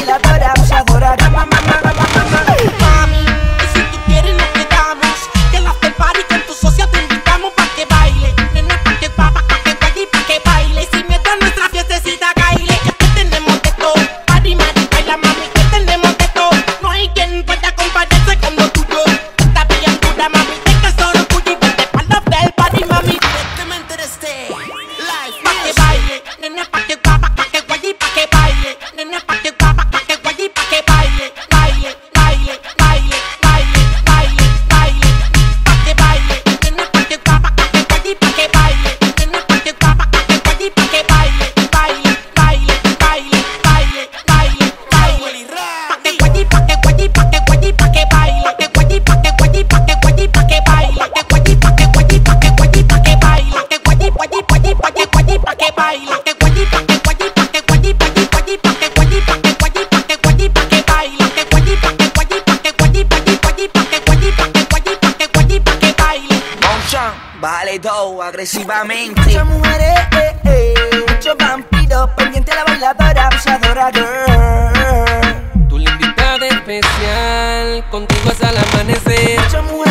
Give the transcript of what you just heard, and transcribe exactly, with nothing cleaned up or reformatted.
bailadora, abusadora. Mami, y si tú quieres nos quedamos, que el after party con tu socia te invitamos pa' que baile. Nena, pa' que pa, pa' que baile, pa' que baile. Sin miedo a nuestra fiestecita, caile. Que tenemos de todo, party, mari, baila, mami, que tenemos de todo. No hay quien pueda compararse con lo tuyo. Está bien dura, mami, es que solo tuyo y vete pa'l after party, mami. Directamente de este live, pa' que baile. Nena, pa' que pa, pa' que baile, pa' que baile. Nena, pa' que pa, pa' que baile, pa' que baile. Baile, baile, baile, baile, baile, baile. Pa' que baile. Nena, pa' que pa, pa' que baile, pa' que baile. Nena, pa' que pa, pa' que baile, pa' que baile. Baile, baile, baile, baile, baile, baile. Pa' que baile, pa' que baile, pa' que baile, pa' que baile. Pa' que baile, pa' que baile, pa' que baile, pa' que baile. Pa' que baile, pa' que baile, pa' que baile, pa' que baile. Pa' que baile, baile, baile, pa' que baile, pa' que baile. Pa' que baile, pa' que baile, pa' que baile, pa' que baile, pa' que baile, pa' que baile, pa' que baile, pa' que baile. Pa' que baile, pa' que baile, pa' que baile, pa' que baile, pa' que baile, pa' que baile, pa' que baile, pa' que baile. Bonchan, bájale todo agresivamente. Muchas mujeres, eh, eh, muchos vampiros, pendiente a la bailadora, abusadora, girl. Tu la invitada especial, contigo hasta el amanecer. Muchas mujeres.